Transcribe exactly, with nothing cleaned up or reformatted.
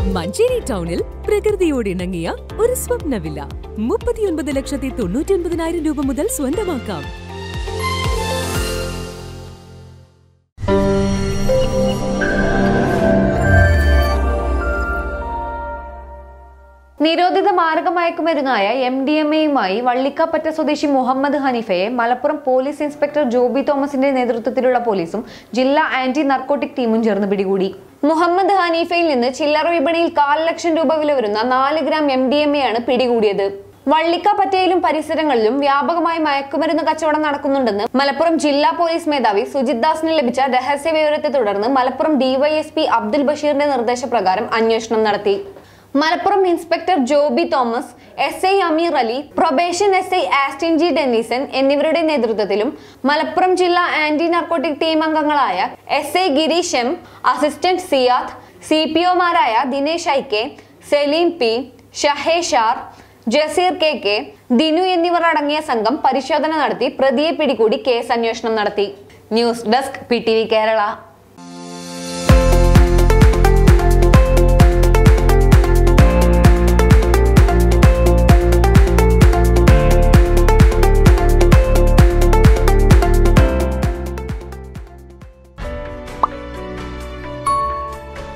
മഞ്ചേരി ടൗണിൽ പ്രകൃതിയോട് ഇണങ്ങിയ ഒരു സ്വപ്ന വില്ല മുപ്പത്തിയൊൻപത് ലക്ഷത്തി തൊണ്ണൂറ്റി ഒൻപതിനായിരം രൂപ മുതൽ സ്വന്തമാക്കാം. നിരോധിത മാരക മയക്കുമരുന്നായ എം ഡി എം എയുമായി വള്ളിക്കാപ്പറ്റ സ്വദേശി മുഹമ്മദ് ഹനീഫയെ മലപ്പുറം പോലീസ് ഇൻസ്പെക്ടർ ജോബി തോമസിന്റെ നേതൃത്വത്തിലുള്ള പോലീസും ജില്ലാ ആന്റി നർക്കോട്ടിക് ടീമും ചേർന്ന് പിടികൂടി. മുഹമ്മദ് ഹനീഫയിൽ നിന്ന് ചില്ലറ വിപണിയിൽ കാൽ ലക്ഷം രൂപ വില വരുന്ന നാല് gram M D M A ആണ് പിടികൂടിയത്. വള്ളിക്കാപ്പറ്റയിലും പരിസരങ്ങളിലും വ്യാപകമായി മയക്കുമരുന്ന് കച്ചവടം നടക്കുന്നുണ്ടെന്ന് മലപ്പുറം ജില്ലാ പോലീസ് മേധാവി സുജിത് ദാസിന് ലഭിച്ച രഹസ്യ വിവരത്തെ തുടർന്ന് മലപ്പുറം ഡിവൈഎസ്പി അബ്ദുൽ ബഷീറിന്റെ നിർദ്ദേശപ്രകാരം അന്വേഷണം നടത്തി. Malappuram inspector Joby Thomas, S I Ameer Ali, probation S I Austin G Dennison എന്നിവരുടെ നേതൃത്വത്തിലും മലപ്പുറം ജില്ലാ ആന്റി നർക്കോട്ടിക് ടീം അംഗങ്ങളായ S I Girish M, assistant Siyad, C P ഒമാരായ Dinesh I K, Saleem P, Shaheshar, Jaseer K K, Dinu എന്നിവർ അടങ്ങിയ സംഘം പരിശോധന നടത്തി പ്രതിയെ പിടികൂടി കേസ് അന്വേഷണം നടത്തി. News desk P T V Kerala.